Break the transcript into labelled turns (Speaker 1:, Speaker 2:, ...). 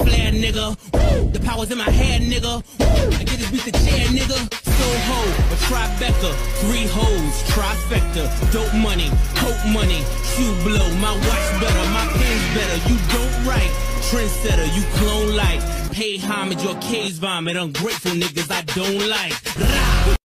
Speaker 1: flair, nigga. Woo, the power's in my head, nigga. Woo, I get this beat the chair, nigga. Soho, a Tribeca, 3 hoes, trifecta. Dope money, coke money, shoe blow. My watch better, my pen's better. You don't write, trendsetter, you clone like. Pay homage or case vomit. Ungrateful niggas I don't like. Rah!